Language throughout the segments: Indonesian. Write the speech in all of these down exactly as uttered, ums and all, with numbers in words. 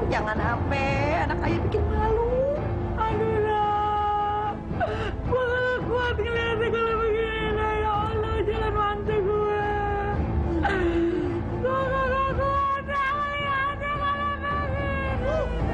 jangan sampai anak ayah bikin malu. Aduh lah, gue gak kuat ngeliatnya kalau begini. Ya Allah, jangan mantu gue. Gue gak kuat ngeliatnya kalau begini.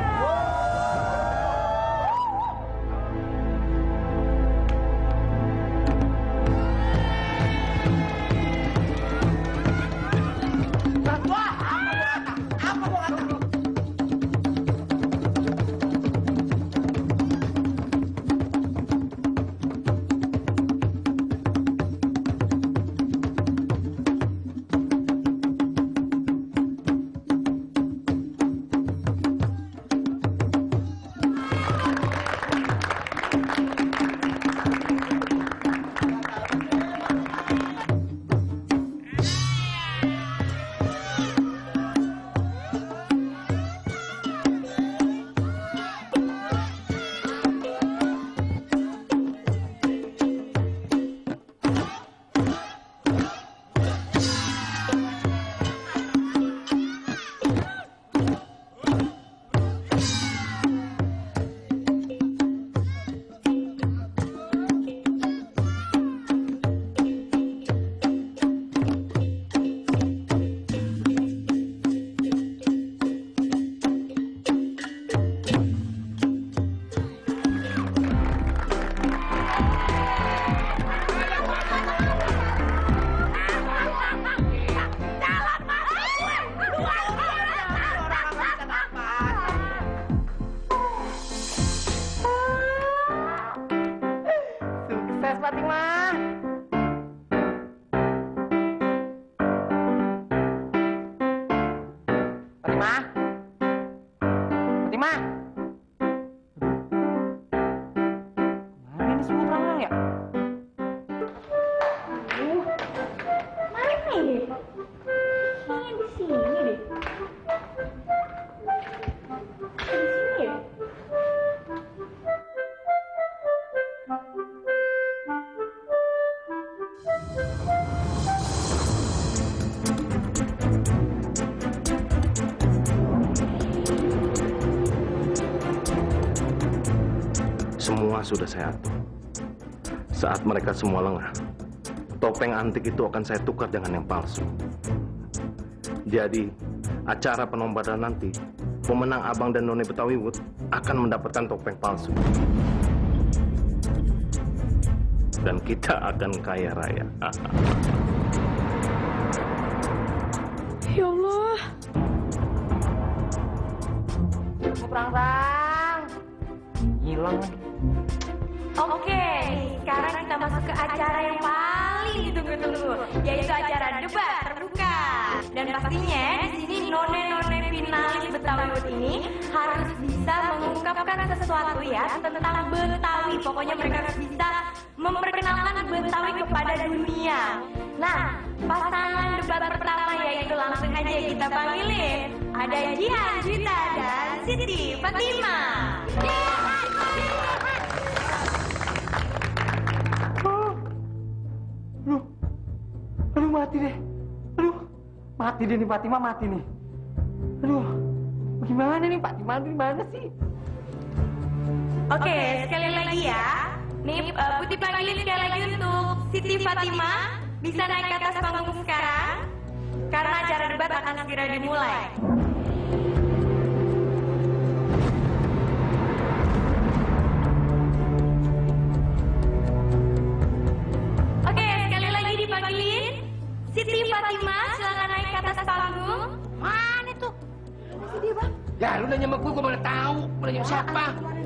Semua sudah saya atur. Saat mereka semua lengah, topeng antik itu akan saya tukar dengan yang palsu. Jadi, acara penombatan nanti, pemenang Abang dan Noni Betawi Wood akan mendapatkan topeng palsu. Dan kita akan kaya raya. Ya Allah. Perang-perang. Hilang lagi. Oke, sekarang kita masuk ke acara yang paling ditunggu-tunggu, yaitu acara debat terbuka. Dan pastinya di sini none-none finalis Betawi Wood ini harus bisa mengungkapkan sesuatu ya tentang Betawi. Pokoknya mereka harus bisa memperkenalkan Betawi kepada dunia. Nah, pasangan debat pertama yaitu langsung aja kita panggilin. Ada Jihan Juwita dan Siti Fatima. Aduh, aduh mati deh. Aduh, mati deh nih Fatima, mati nih. Aduh, bagaimana nih Fatima, aduh gimana sih? Oke, sekali lagi ya. Nih, uh, Putih panggilin sekali lagi untuk Siti Fatima. Bisa naik ke atas panggung sekarang. Karena acara debat akan segera dimulai. Siti Fatima, silakan naik ke atas panggung. Mana tuh? Mana sih dia, Bang? Ya, lu nanya sama gue, gue mana tahu. Lu nanya sama siapa?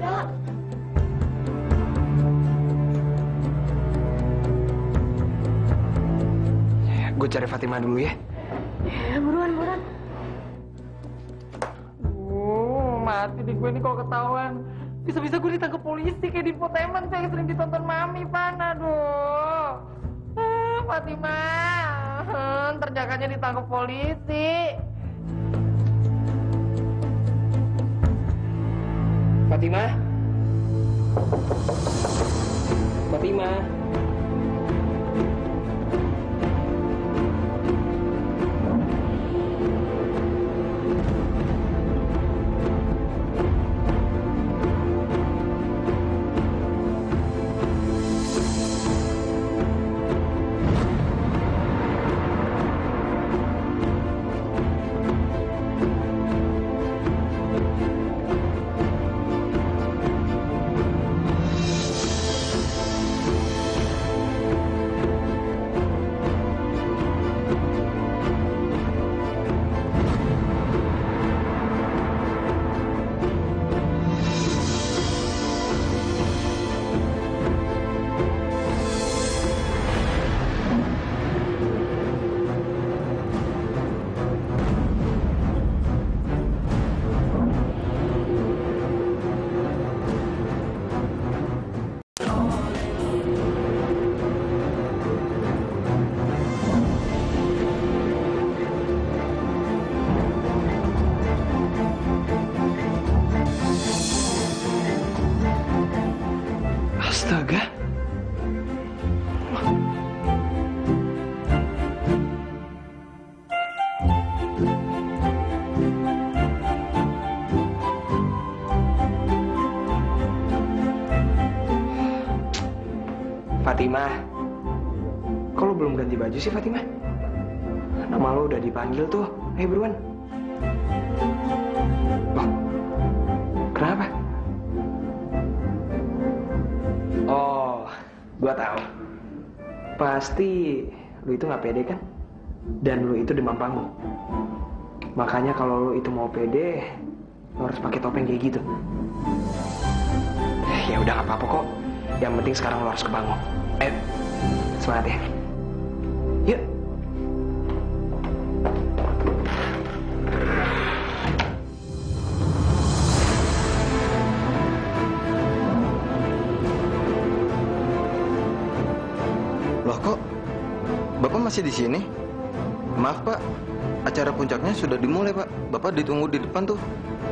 Gue cari Fatima dulu ya. Ya, buruan, buruan. Uh, mati di gue nih kalau ketahuan. Bisa-bisa gue ditangkap polisi kayak di infotainment yang sering ditonton Mami, Pan. Aduh. Ah, Fatima. Terjaganya ditangkap polisi. Fatima? Fatima? Fatimah, kok lo belum ganti baju sih Fatimah? Nama lo udah dipanggil tuh. Ayo buruan. Loh, kenapa? Oh, gua tahu. Pasti lu itu nggak pede kan? Dan lu itu demam panggung. Makanya kalau lu itu mau pede, lu harus pakai topeng kayak gitu. Ya udah nggak apa-apa kok. Yang penting sekarang lu harus kebangun. Eh, semangat ya. Yuk. Loh kok Bapak masih di sini? Maaf Pak, acara puncaknya sudah dimulai Pak. Bapak ditunggu di depan tuh.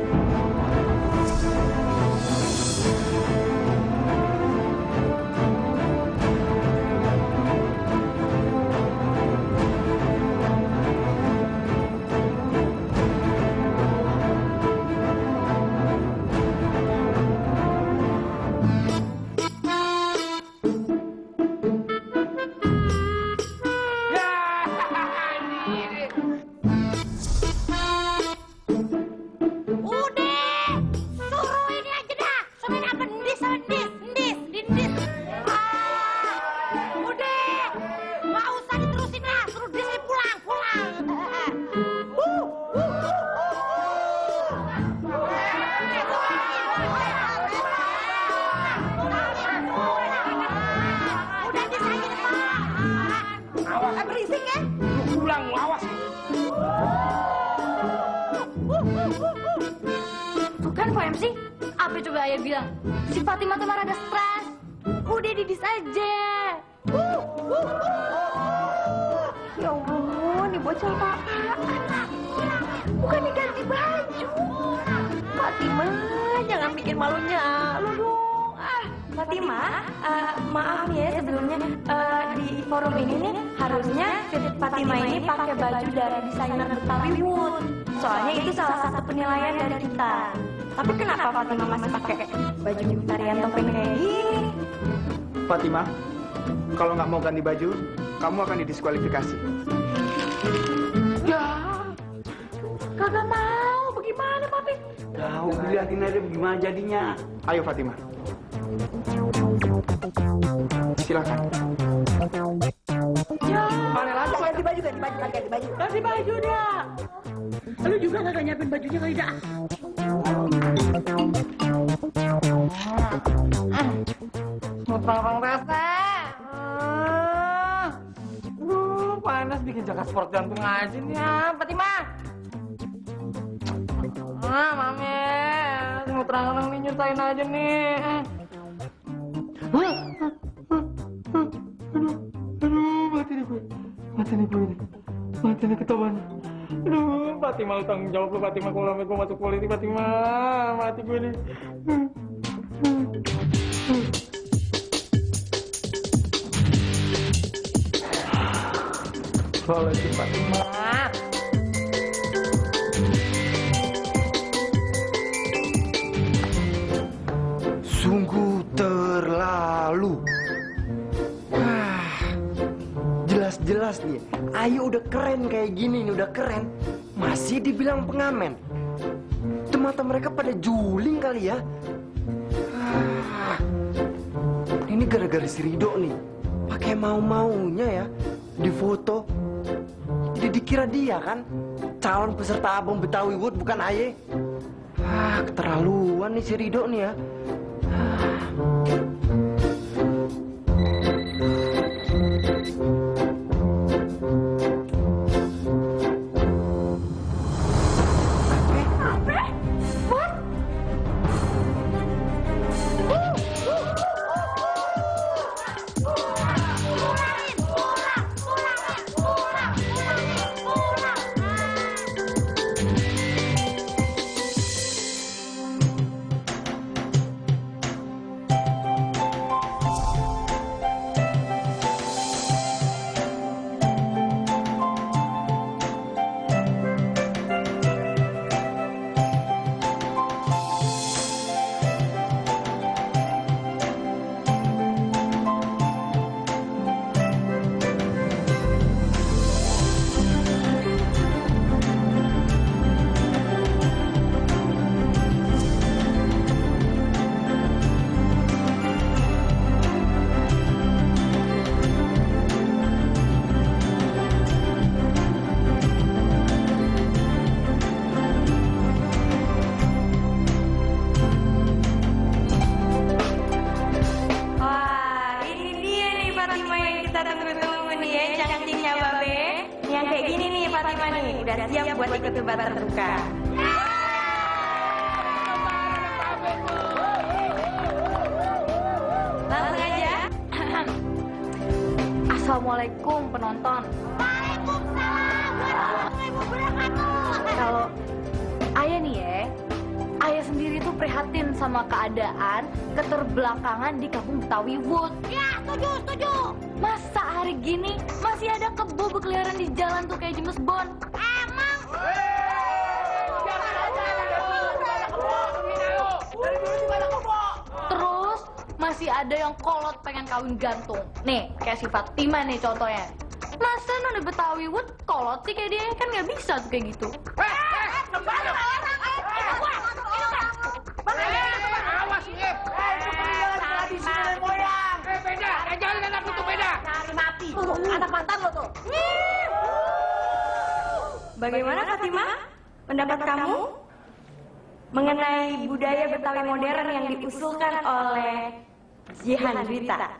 Bukan Pak M C, apa coba ayah bilang? Si Fatimah tuh marah ada stres. Udah didis aja. Ya Allah, nih bocah apaan? Bukan diganti baju. Fatimah, jangan bikin malunya lu dong. Ah, Fatimah, uh, maaf ya sebelumnya uh, di forum ini nih harusnya Fatimah ini pakai baju dari desainer Betawi Wood. Soalnya itu salah satu penilaian dari kita. Tapi kenapa Fatimah masih pakai baju tarian topeng kayak gini? Fatimah, kalau nggak mau ganti baju, kamu akan didiskualifikasi. ya. Kagak mau. Bagaimana, Papi? Tahu dilihatin aja bagaimana jadinya. Ayo Fatimah. Silakan. Ya. Mana lagi Pak? Ganti baju, ganti baju, ganti baju. Ganti baju dah. Lu juga kagak nyiapin bajunya kali dah. Ngutang rasa. Uh, panas bikin jaga sport jantung aja nih ya, Fatimah. Ah, mami, mau terang-terang nih nyertain aja nih. Aduh, aduh, mati nih gue, mati nih gue, mati nih ketahuan. Aduh, Fatimah lu tanggung jawab lu Fatimah kalau sampai gue masuk politik Fatimah, mati gue nih. Kalau si Fatimah. Sungguh terlalu. Ah, jelas-jelas nih, Ayu udah keren kayak gini nih, udah keren. Masih dibilang pengamen. Itu mata mereka pada juling kali ya. Ah, ini gara-gara si Rido nih. Pakai mau-maunya ya, difoto. Jadi dikira dia kan calon peserta Abang Betawi Wood, bukan Aye. Ah, keterlaluan nih si Rido nih ya. Fatima nih, udah siap buat ikut debat terbuka. Langsung aja. Assalamualaikum penonton. Waalaikumsalam warahmatullahi wabarakatuh. Kalau ayah nih ya, ayah sendiri tuh prihatin sama keadaan keterbelakangan di kampung Betawi Wood. Ya, setuju, setuju. Masa hari gini masih ada kebo berkeliaran di jalan tuh kayak James Bond? Emang. Terus masih ada yang kolot pengen kawin gantung. Nih, kayak si Fatima nih contohnya. Masa nona Betawi Wood kolot sih kayak dia? Kan nggak bisa tuh kayak gitu. Awas, Ngep. Eh, beda. Ajarin anak itu beda. Cari mati. Tuh, anak mantan lo tuh. Bagaimana Fatima? Pendapat kamu mengenai budaya Betawi modern yang diusulkan oleh Jihan Rita?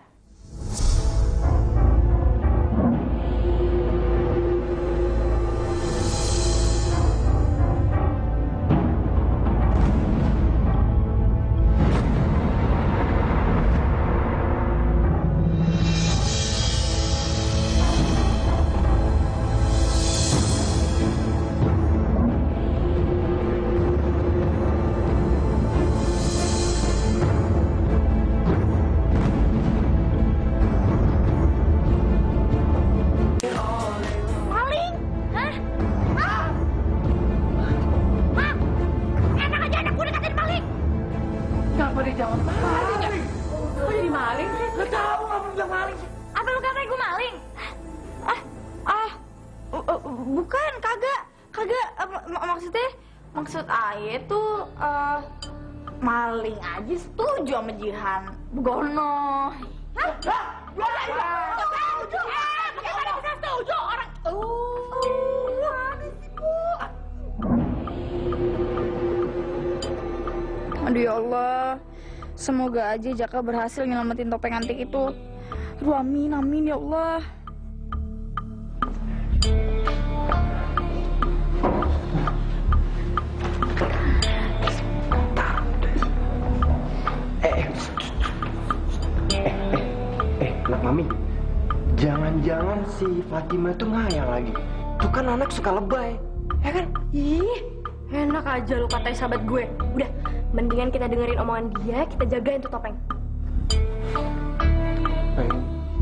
Kenapa dia jangan maling ya? Kok jadi maling sih? Gak tahu apa bilang maling sih. Apa lu katanya gue maling? Ah, ah, uh, uh, bukan, kagak, kagak. Uh, mak- maksudnya, maksud ayah tuh uh, maling aja setuju sama Jihan. Begono. Hah? Hah? Setuju? Eh, bagaimana bisa setuju orang? Oh, mana sih, Bu? Aduh ya Allah, semoga aja Jaka berhasil nyelamatin topeng antik itu. Aduh amin, amin ya Allah. Eh, eh, eh, eh, eh, anak mami, jangan-jangan si Fatima tuh ngayal lagi. Tuh kan anak suka lebay, ya kan? Ih, enak aja lu katain sahabat gue. Udah, mendingan kita dengerin omongan dia, kita jagain tuh topeng. Eh.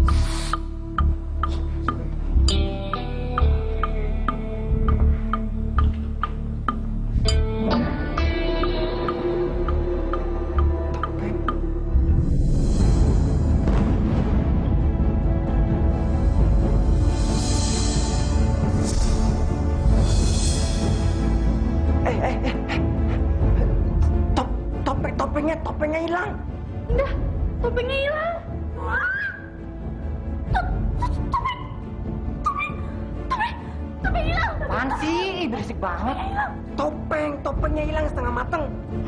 Eh, eh, eh, eh. Top, topeng, topengnya, topengnya hilang. Udah, topengnya hilang. Topeng hilang. Apaan sih? Ih, berisik banget. Topeng, topengnya hilang setengah mateng.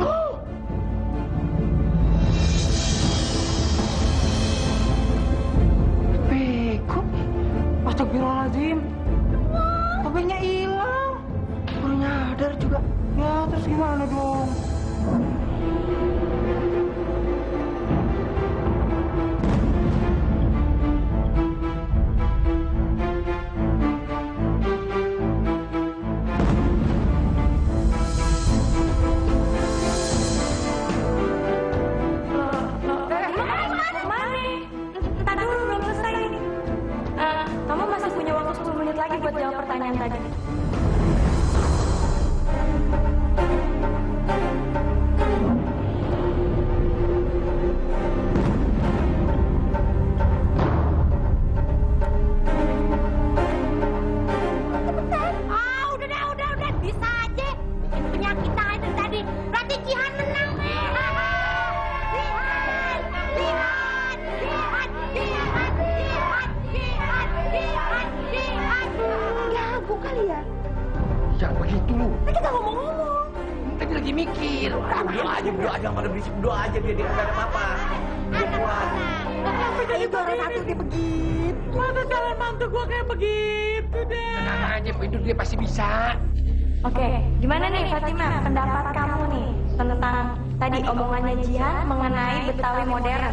Bego. Astagfirullahaladzim. Topengnya hilang. Baru nyadar juga. Ya, terus gimana dong? Entar dulu, belum selesai. Eh, kamu masih punya waktu sepuluh menit lagi buat jawab pertanyaan tadi. Ah, udah deh, udah, udah. Bisa aja. Bikin penyakit aja dari tadi. Berarti Jihan menang. Jihan! Jihan! Jihan! Jihan! Jihan! Jihan! Jihan! Jihan! Ya, gue kali ya. Jangan begitu lu. Kan kita ngomong-ngomong. Tadi lagi mikir. Berdoa aja, berdoa jangan pada berisik, berdoa aja biar dia nggak ada apa-apa. Dia kuat. Kenapa jadi juara satu dia begitu? Masa calon mantu gua kayak begitu deh. Tenang aja, itu dia pasti bisa. Oke, gimana nih Fatima pendapat kamu nih tentang tadi omongannya Jihan mengenai Betawi modern?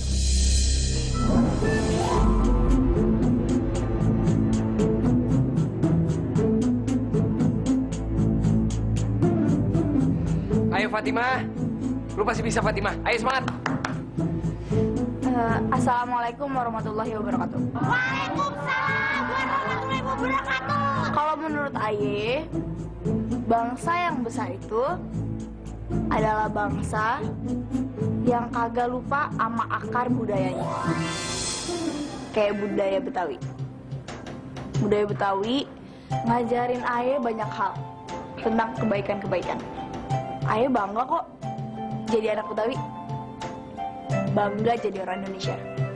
Ayo Fatima, lu pasti bisa Fatima. Ayo semangat. Eh, Assalamualaikum warahmatullahi wabarakatuh. Waalaikumsalam warahmatullahi wabarakatuh. Kalau menurut Aye, bangsa yang besar itu adalah bangsa yang kagak lupa sama akar budayanya. Kayak budaya Betawi. Budaya Betawi ngajarin Aye banyak hal tentang kebaikan-kebaikan. Aye bangga kok jadi anak Betawi. Bangga jadi orang Indonesia.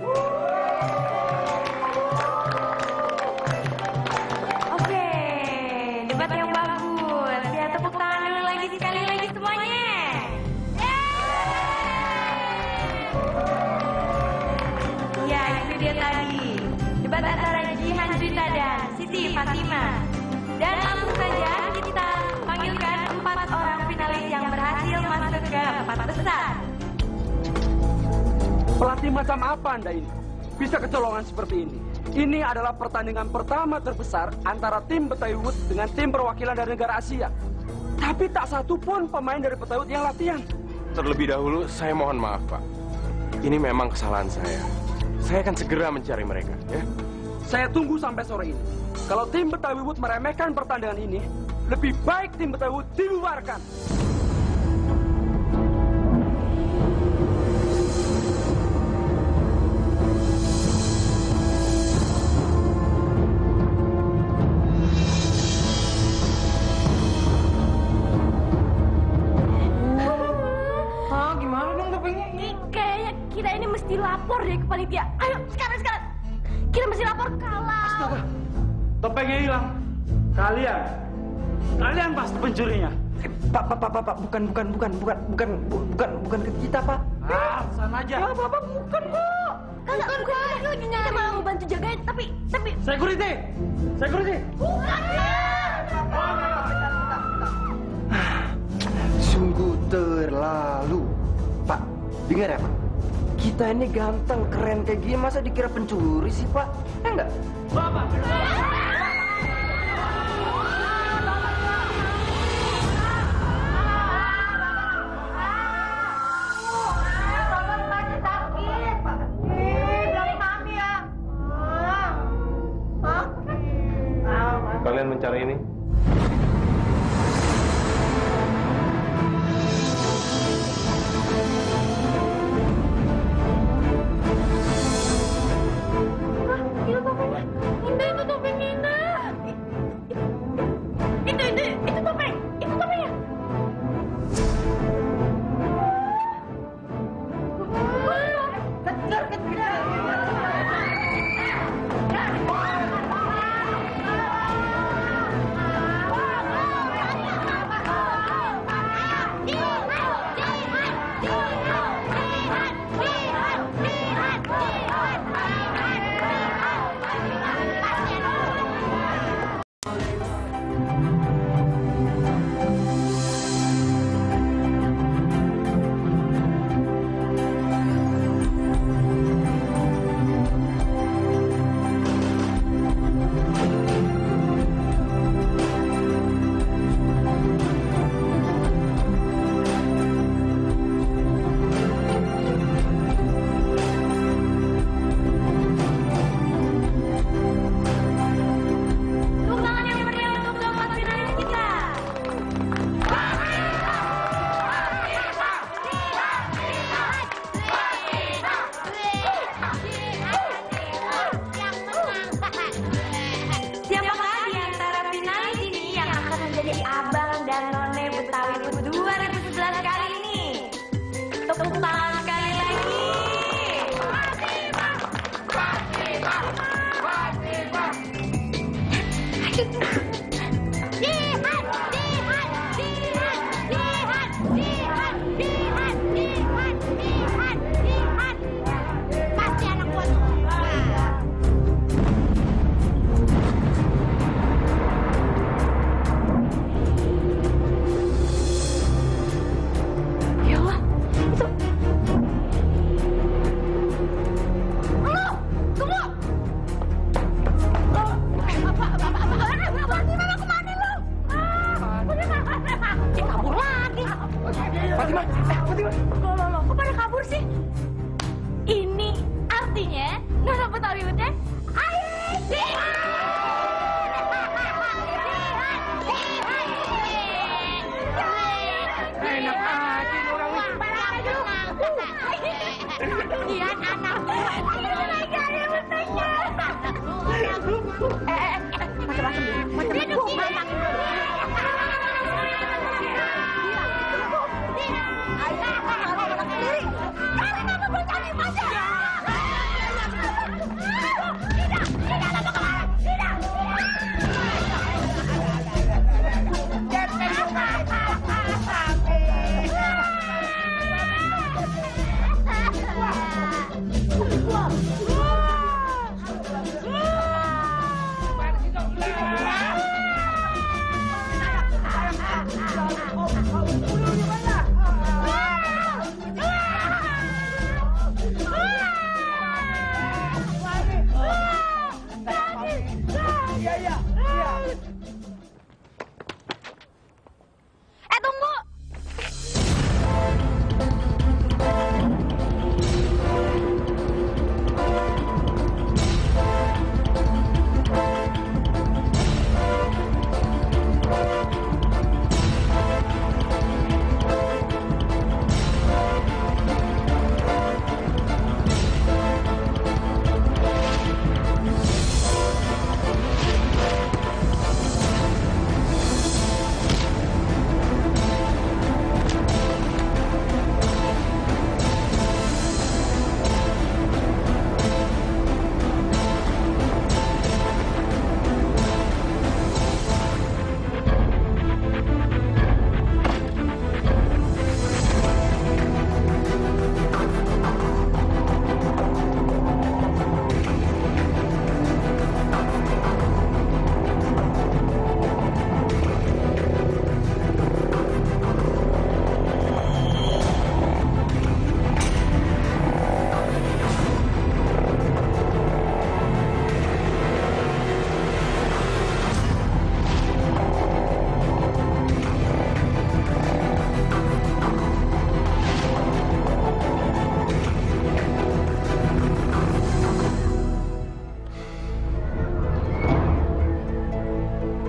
Oke, debat yang bagus. Ya, tepuk tangan dulu lagi sekali lagi semuanya. Ya, itu dia tadi. Debat antara Jihan Juwita dan Siti Fatima. Dan langsung saja kita panggilkan empat orang finalis yang berhasil masuk ke empat besar. Pelatih macam apa Anda ini? Bisa kecolongan seperti ini. Ini adalah pertandingan pertama terbesar antara tim Betawi Wood dengan tim perwakilan dari negara Asia. Tapi tak satu pun pemain dari Betawi Wood yang latihan. Terlebih dahulu, saya mohon maaf, Pak. Ini memang kesalahan saya. Saya akan segera mencari mereka, ya. Saya tunggu sampai sore ini. Kalau tim Betawi Wood meremehkan pertandingan ini, lebih baik tim Betawi Wood dibubarkan. Lapor deh ke panitia. Ayo sekarang sekarang. Kita mesti lapor kalah. Astaga, topengnya hilang. Kalian, kalian pasti pencurinya. Eh, Pak, Pak, Pak, Pak, Pak, bukan, bukan, bukan, bukan, bukan, bu- bukan, bukan ke kita, Pak. Ah, sana aja. Ya Bapak bukan kok. Kagak bukan. Kita lagi nyari. Kita malah mau bantu jagain. Tapi tapi. Security, security. Bukan. Sungguh terlalu. Pak, dengar ya, Pak. Kita ini ganteng, keren kayak gini, masa dikira pencuri sih, Pak? Ya enggak? Bapak, Kalian mencari ini? Itu topengnya. Indah itu topengnya Indah. Itu itu itu topeng. Itu topengnya. Kejar kejar. Tepuk tangan yang meriah untuk keempat finalis kita. Siapakah di antara finalis ini yang akan menjadi abang dan none Betawi Wood dua ribu sebelas kali ini? Tepuk tangan sekali lagi. Pasti anak gua tuh.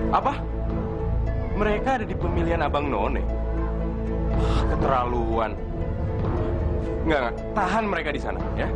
Apa? Mereka ada di pemilihan Abang None? Ah, keterlaluan. Enggak, enggak. Tahan mereka di sana, ya.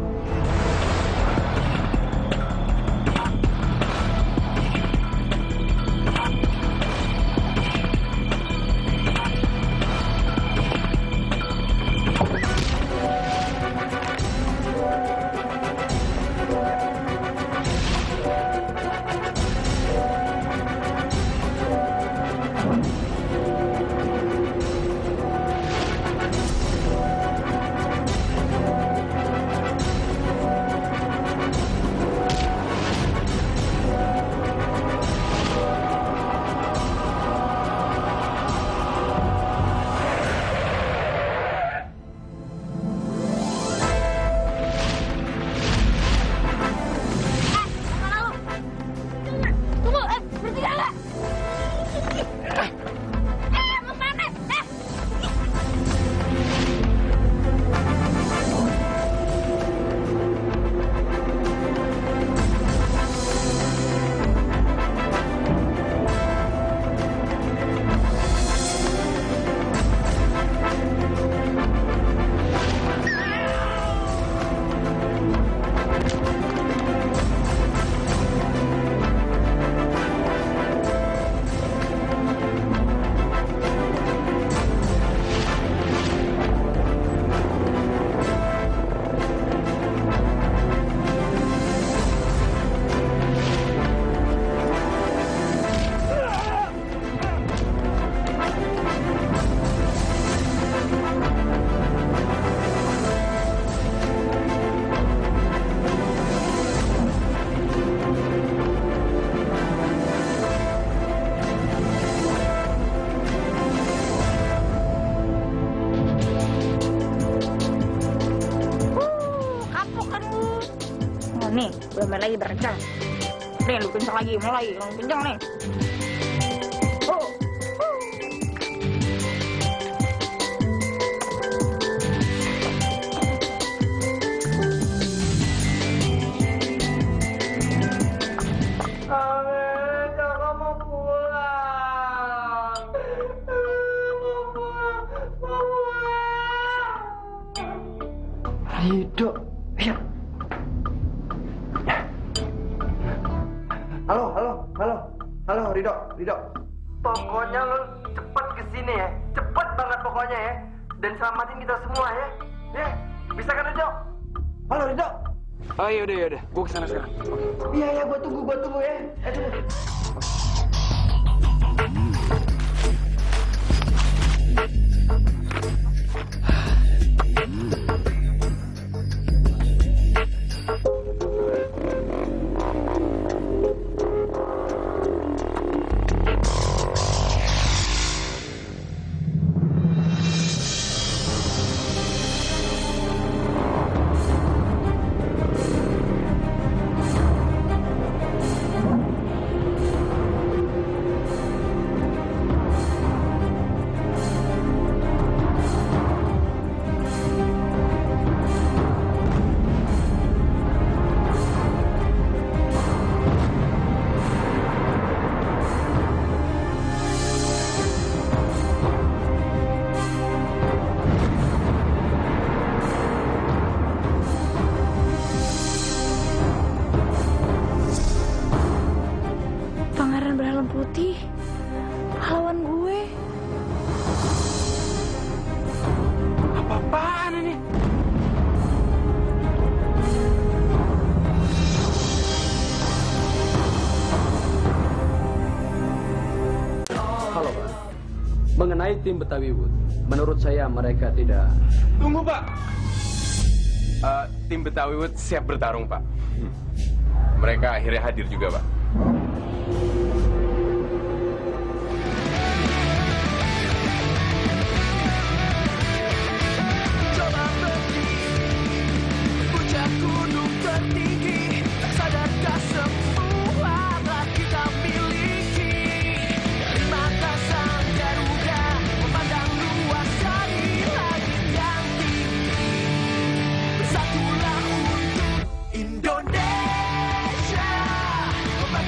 Nih, gue main lagi berkencang. Nih, lu kencang lagi, mulai, lu kencang nih. Oh, oh. Amin, kakak mau pulang. Mau pulang, mau pulang. Rido, ya. Halo, halo, halo, halo, Rido, Rido. Pokoknya lo cepet kesini ya, cepet banget pokoknya ya. Dan selamatin kita semua ya. Ya, bisa kan Rido? Halo, Rido. Oh iya udah, yaudah, gue kesana sekarang. Iya, iya, gua tunggu, gua tunggu ya. Eh, tunggu. Putih, pahlawan gue. Apa-apaan ini? Halo Pak, mengenai tim Betawi Wood, menurut saya mereka tidak... Tunggu Pak. Uh, tim Betawi Wood siap bertarung Pak. Hmm. Mereka akhirnya hadir juga Pak. Indonesia.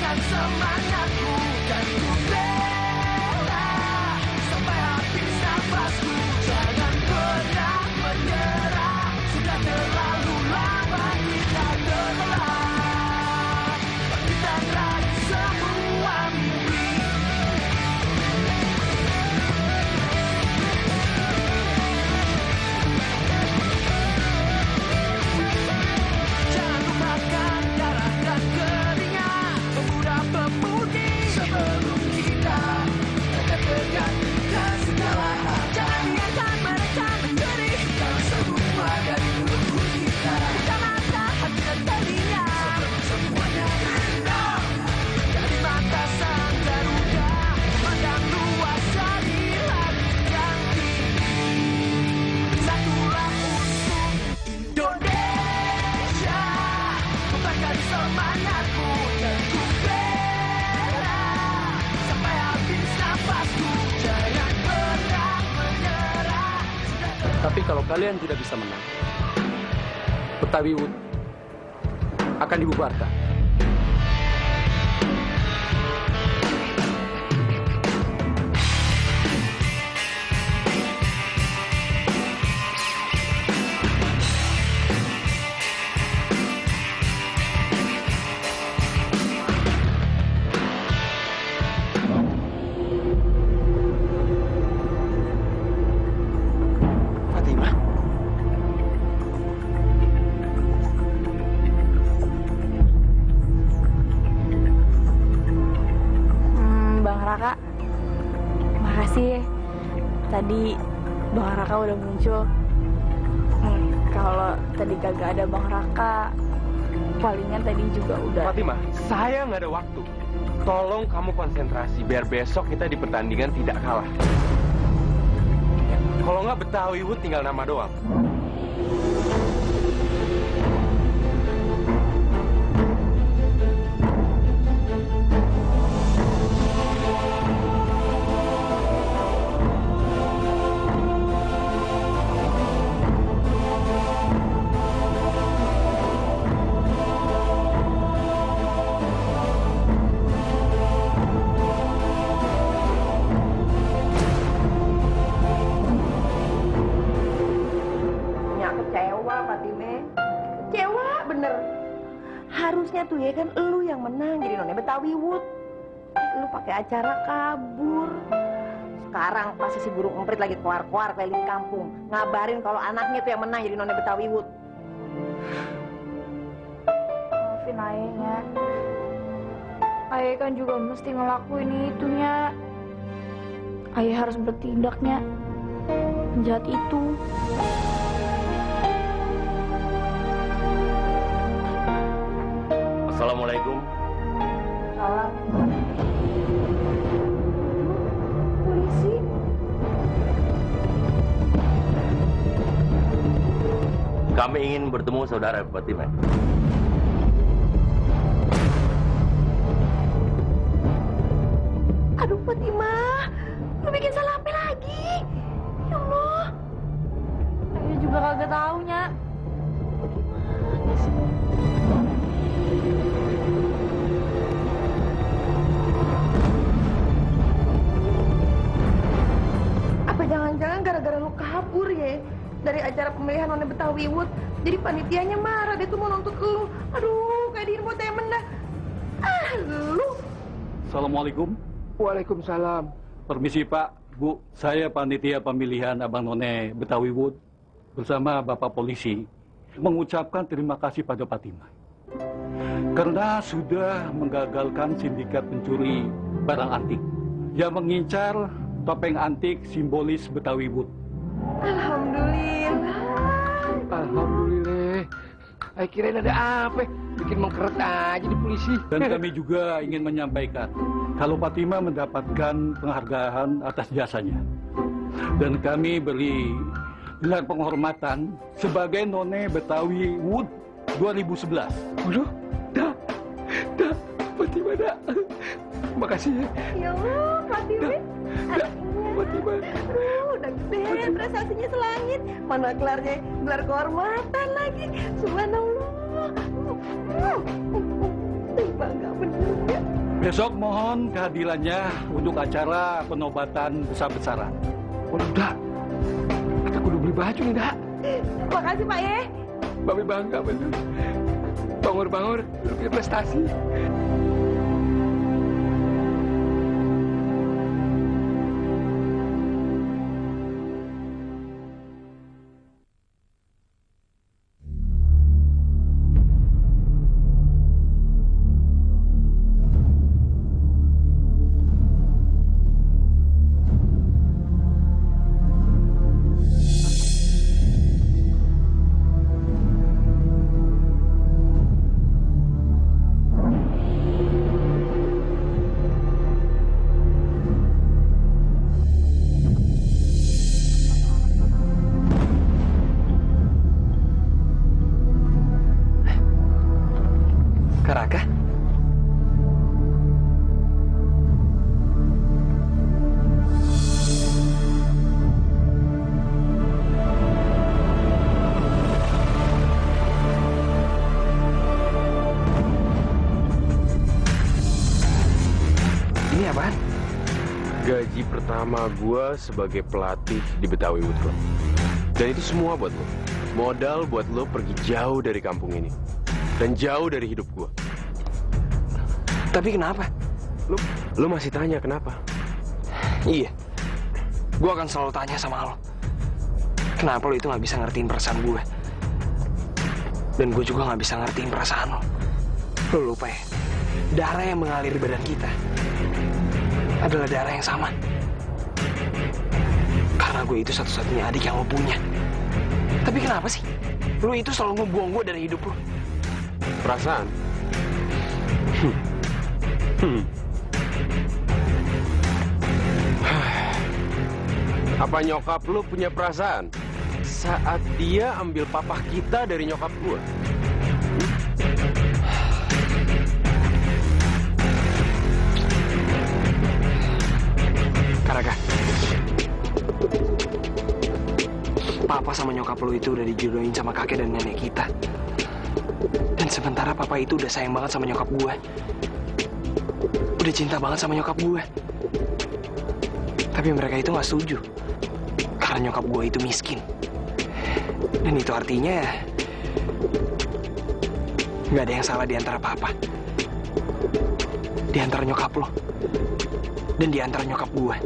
kalau kalian tidak bisa menang, Betawi Wood akan dibubarkan. Raka, makasih. Tadi Bang Raka udah muncul. Hmm, kalau tadi kagak ada Bang Raka, palingan tadi juga udah. Fatimah, saya nggak ada waktu. Tolong kamu konsentrasi biar besok kita di pertandingan tidak kalah. Ya, kalau nggak Betawi Wood tinggal nama doang. Harusnya tuh ya kan lu yang menang jadi nona Betawi Wood. Lu pakai acara kabur. Sekarang pasti si burung emprit lagi keluar-keluar keliling kampung ngabarin kalau anaknya tuh yang menang jadi nona Betawi Wood. Maafin ayahnya. Ayah kan juga mesti ngelakuin itunya. Ayah harus bertindaknya. Penjahat itu. Assalamualaikum. Salam. Polisi. Kami ingin bertemu saudara Fatimah. Aduh Fatimah, lu bikin salah apa lagi? Ya Allah. Ayah juga kagak tahu, Nya. Apa jangan-jangan gara-gara lu kabur ya dari acara pemilihan nona Betawi Wood, jadi panitianya marah, dia tuh mau nuntut lu. Aduh, kayak di infotainment dah. Ah, lu. Assalamualaikum. Waalaikumsalam. Permisi Pak, Bu, saya panitia pemilihan Abang None Betawi Wood bersama Bapak Polisi mengucapkan terima kasih pada Fatimah karena sudah menggagalkan sindikat pencuri barang antik yang mengincar topeng antik simbolis Betawi Wood. Alhamdulillah. Alhamdulillah. Saya kirain ada apa? Bikin mengkeret aja di polisi. Dan kami juga ingin menyampaikan kalau Fatimah mendapatkan penghargaan atas jasanya. Dan kami beri gelar penghormatan sebagai None Betawi Wood dua ribu sebelas. Waduh, dah, dah, Fatimah dah. Makasih ya. Ya Allah, Fatimah. Dah, Fatimah. Aduh, udah gede prestasinya selangit. Mana gelarnya, gelar kehormatan lagi. Subhanallah. Bangga bener ya. Besok mohon kehadirannya untuk acara penobatan besar-besaran. Waduh, dah. Kita kudu beli baju nih, dah. Makasih Pak Ye. Babi bangga bener. Bangor-bangor, lu punya prestasi. gaji pertama gue sebagai pelatih di Betawi Wood Club. Dan itu semua buat lo. Modal buat lo pergi jauh dari kampung ini. Dan jauh dari hidup gue. Tapi kenapa? Lo, lo masih tanya kenapa? Iya. Gue akan selalu tanya sama lo. Kenapa lo itu gak bisa ngertiin perasaan gue? Dan gue juga gak bisa ngertiin perasaan lo. Lo lupa ya? Darah yang mengalir di badan kita adalah darah yang sama. Karena gue itu satu-satunya adik yang lo punya. Tapi kenapa sih? Lo itu selalu ngebuang gue dari hidup lo. Perasaan? Hmm. Hmm. Apa nyokap lu punya perasaan saat dia ambil papa kita dari nyokap gua? Karaka, papa sama nyokap lu itu udah dijodohin sama kakek dan nenek kita. Dan sementara papa itu udah sayang banget sama nyokap gue. Udah cinta banget sama nyokap gue. Tapi mereka itu gak setuju. Karena nyokap gue itu miskin. Dan itu artinya ya gak ada yang salah di antara papa, di antara nyokap lo, dan di antara nyokap gue.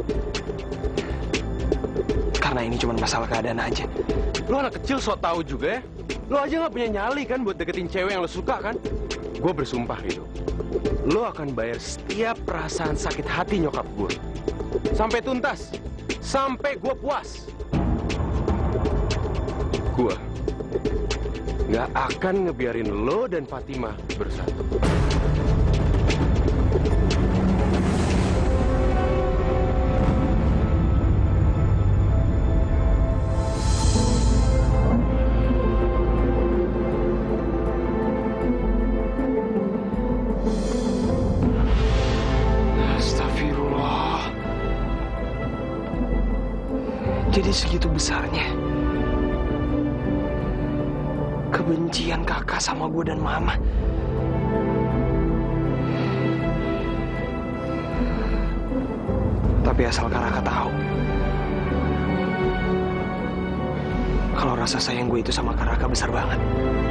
Karena ini cuma masalah keadaan aja. Lo anak kecil sok tahu juga ya. Lo aja gak punya nyali kan buat deketin cewek yang lo suka kan? Gue bersumpah gitu. Lo akan bayar setiap perasaan sakit hati nyokap gue. Sampai tuntas. Sampai gue puas. Gue gak akan ngebiarin lo dan Fatima bersatu. Jadi segitu besarnya kebencian kakak sama gue dan mama. Tapi asal Karaka tahu, kalau rasa sayang gue itu sama Karaka besar banget.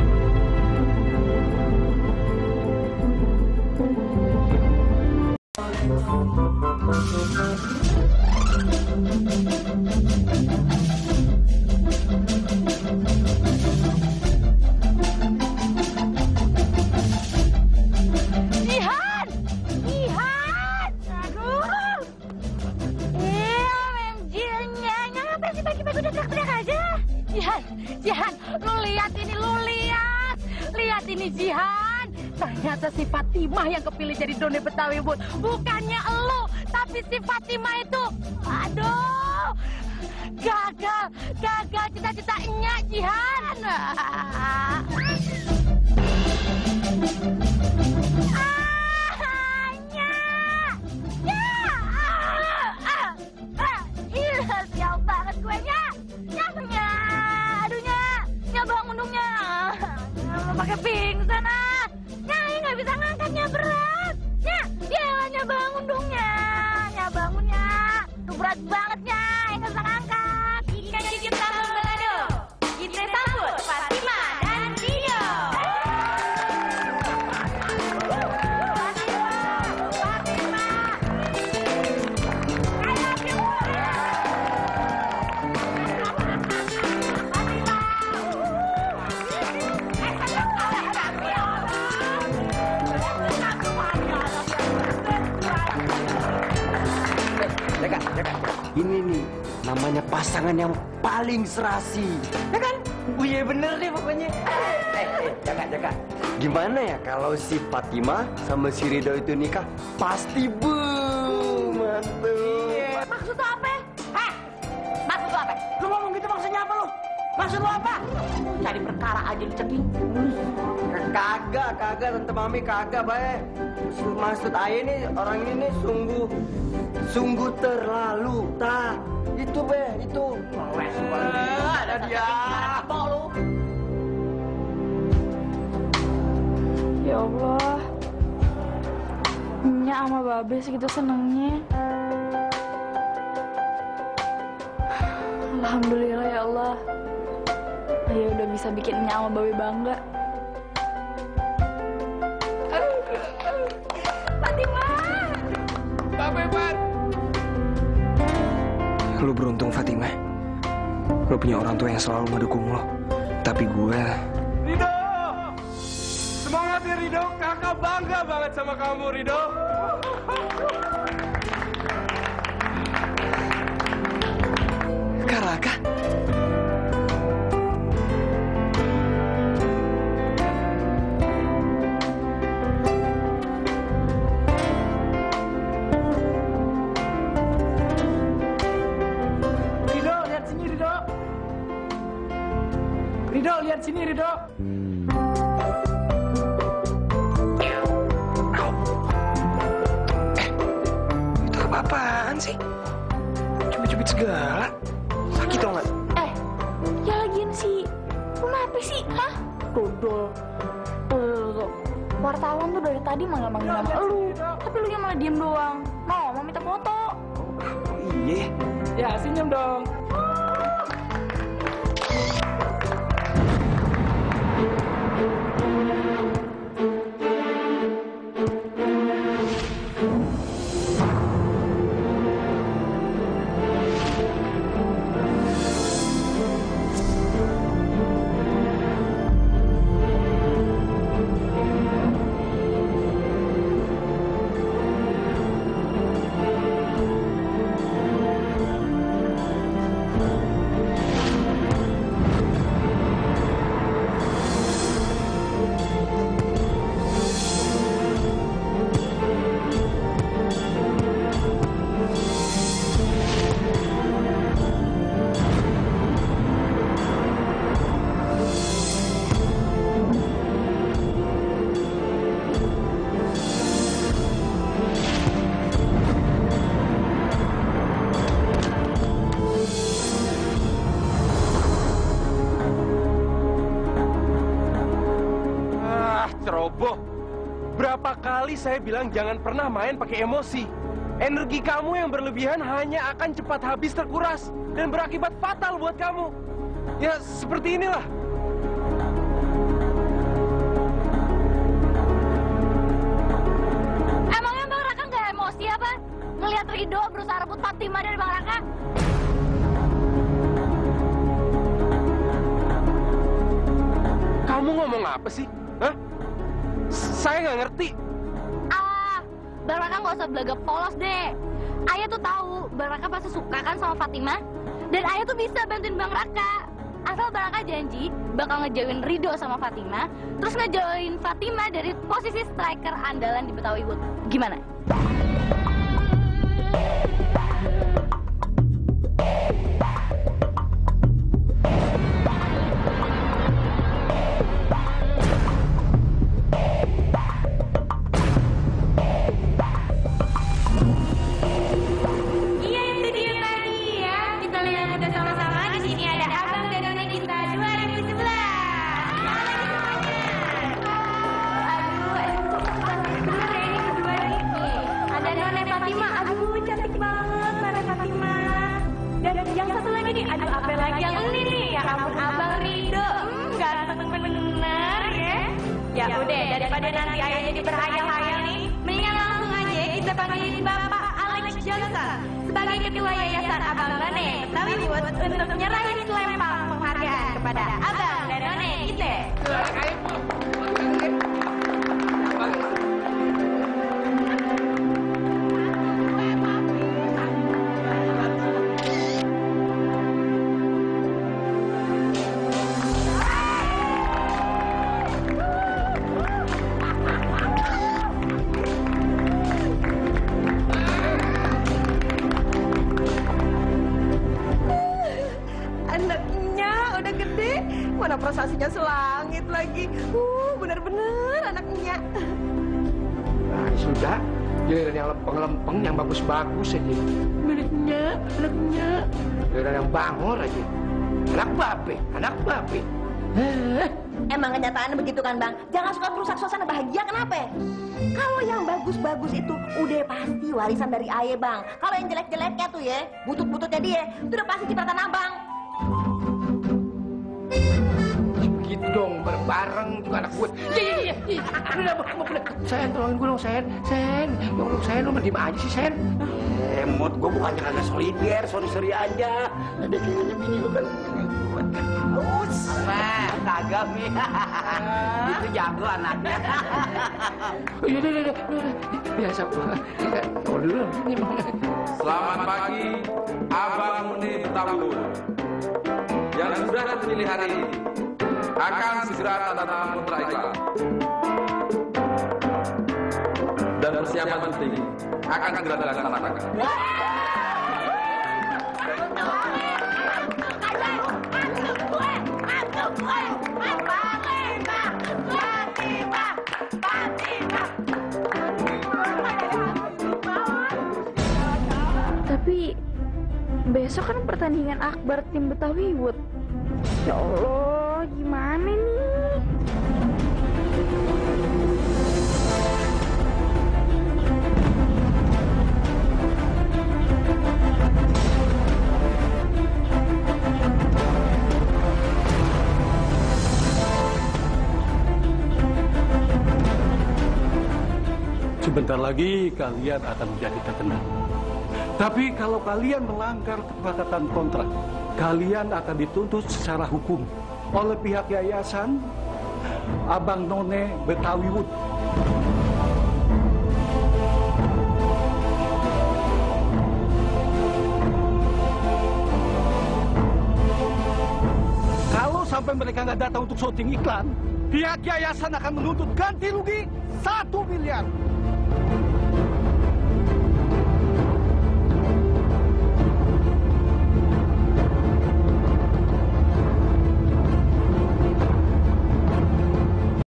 Ternyata si Fatimah yang kepilih jadi None Betawi Wood. Bukannya elu, tapi si Fatimah itu. Aduh, gagal, gagal cita-citanya Jihan. Ah, nya, nya, ah, ah, ih, sial banget gue nya, nya, nya, aduh nya, nya bangun dong nya, pakai pingsan ah. Nyai nggak bisa ngangkatnya berat. Nya, ya bangun dong nya. Nya bangunnya. Tuh berat banget Nyai, nggak bisa ngangkat. Ikan cicip sambal balado. Kita sambut Fatima dan Dino. Jaka, Jaka, ini nih namanya pasangan yang paling serasi, ya kan? Iya bener deh pokoknya. Eh, eh, Jaka, Jaka, gimana ya kalau si Fatima sama si Ridho itu nikah? Pasti boom, mantul. Iya. Maksud lo apa? Heh, maksud lo apa? Lu ngomong gitu maksudnya apa lu? Maksud lo apa? Cari perkara aja dicegin. Kagak, kagak, Tante Mami kagak, bae. Maksud Ayah nih, orang ini nih sungguh, sungguh terlalu, ta. Itu, be, itu. Ah, ada dia. Ya Allah, Nya sama Babe segitu senengnya. Alhamdulillah ya Allah. Ayah udah bisa bikin Nya sama Babe bangga. Fatimah! Babe, Pat. Lu beruntung, Fatimah. Lu punya orang tua yang selalu ngedukung lo. Tapi gue... Rido! Semangat ya Rido, kakak bangga banget sama kamu Rido. Kak Raka? Rido, lihat sini Rido. Rido, lihat sini Rido. Itu apa-apaan sih? Cubit-cubit segala. Sakit tau nggak? Eh, ya lagian sih. Lu kenapa sih? Hah? Dodol. Tuh, wartawan tuh dari tadi manggil-manggil nama lu. Tapi lu yang malah diem doang. Mau, mau minta foto. Iya. Ya, senyum dong. Ceroboh. Berapa kali saya bilang jangan pernah main pakai emosi. Energi kamu yang berlebihan hanya akan cepat habis terkuras dan berakibat fatal buat kamu. Ya, seperti inilah. Emangnya Bang Raka nggak emosi apa? Ngelihat Rido berusaha rebut Fatimah dari Bang Raka? Kamu ngomong apa sih? Hah? Saya nggak ngerti. Ah, Bang Raka nggak usah belaga polos deh. Ayah tuh tahu Bang Raka pasti suka kan sama Fatimah, dan Ayah tuh bisa bantuin Bang Raka. Asal Bang Raka janji bakal ngejauhin Rido sama Fatimah, terus ngejauhin Fatimah dari posisi striker andalan di Betawi Wood. Gimana? Iya, itu dia tadi ya. Kita lihat udah sama-sama. Di sini ada Abang dan Nona kita dua ribu sebelas. Aduh, aduh, bener ya ini berdua nih. Ada Nona Fatimah. Aduh, cantik banget Nona Fatimah. Dan yang satu lagi nih, aduh apa lagi yang ini nih? Ya ampun, Abang Rido. Hmm, ganteng bener ya. Ya udah, daripada nanti ayah jadi berhayal-hayal nih, mendingan langsung aja kita panggilin Bapak Alex Johnson sebagai ketua Yayasan Abang None Betawi Wood untuk nyerahin selempang penghargaan kepada Abang dan None kita. Anaknya udah gede, mana prestasinya selangit lagi. Uh, bener-bener anaknya. Nah, sudah. Giliran yang lempeng-lempeng, yang bagus-bagus aja. Miliknya, anaknya. Giliran yang bangor aja. Anak babe, anak babe. Eh, Emang kenyataannya begitu kan Bang? Jangan suka merusak suasana bahagia, kenapa? Kalau yang bagus-bagus itu udah pasti warisan dari ayah Bang. Kalau yang jelek-jeleknya tuh ya, butut-bututnya dia, itu udah pasti cipratan Abang. gitu dong, bareng-bareng juga anak gue. Iya, iya, iya, iya. Udah, udah, udah. Sen, tolongin gue dong, Sen. Sen, dong, Sen, lu mending aja sih, Sen. Eh, Mut, gue bukannya kagak solider, sorry-sorry aja. Ada kayaknya bini lu kan kuat kan. Us. Nah, kagak, Mi. Itu jago anaknya. Iya, udah, udah, udah, udah. Biasa, kita keluar dulu. Selamat pagi, Abang None Betawi yang sudah terpilih hari ini akan segera tanda tangan kontrak iklan. Dan persiapan penting akan segera dilaksanakan. Tapi besok kan pertandingan akbar tim Betawi Wood. Ya Allah, gimana nih? Sebentar lagi kalian akan menjadi terkenal. Tapi kalau kalian melanggar kesepakatan kontrak, kalian akan dituntut secara hukum oleh pihak yayasan Abang None Betawi Wood. Kalau sampai mereka nggak datang untuk syuting iklan, pihak yayasan akan menuntut ganti rugi satu miliar.